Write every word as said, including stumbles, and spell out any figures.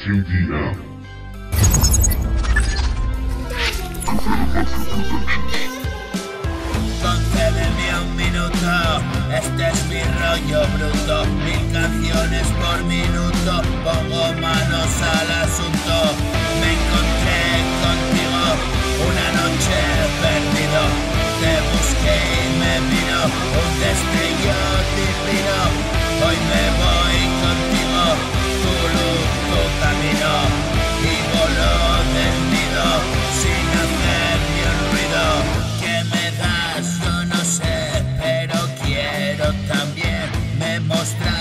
Q D M. Concédeme un minuto, este es mi rollo bruto, mil canciones por minuto, pongo manos al asunto. Me encontré contigo una noche perdido, te busqué y me vino un destello divino. Hoy me voy contigo, tu luz, tu camino, y volo del nido sin hacer ni un ruido. ¿Qué me das? Yo no sé, pero quiero también me mostrar.